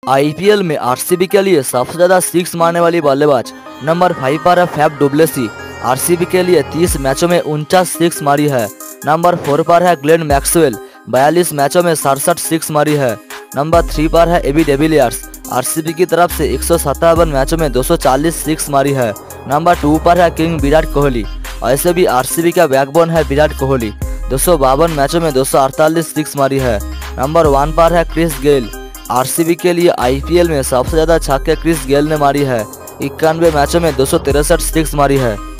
IPL में RCB के लिए सबसे ज्यादा सिक्स मारने वाली बल्लेबाज नंबर 5 पर है फैफ डुप्लेसी। आरसीबी के लिए 30 मैचों में 49 सिक्स मारी है। नंबर 4 पर है ग्लेन मैक्सवेल, 42 मैचों में 67 सिक्स मारी है। नंबर 3 पर है एबी डिविलियर्स, आरसीबी की तरफ से 157 मैचों में 240 सिक्स मारी है। नंबर 2 पर है किंग विराट कोहली। ऐसे भी आरसीबी का बैकबोन है विराट कोहली, 252 मैचों में 248 सिक्स मारी है। नंबर 1 पर है क्रिस गेल। आरसीबी के लिए आईपीएल में सबसे ज्यादा छक्के क्रिस गेल ने मारी है, 91 मैचों में 263 सिक्स मारी है।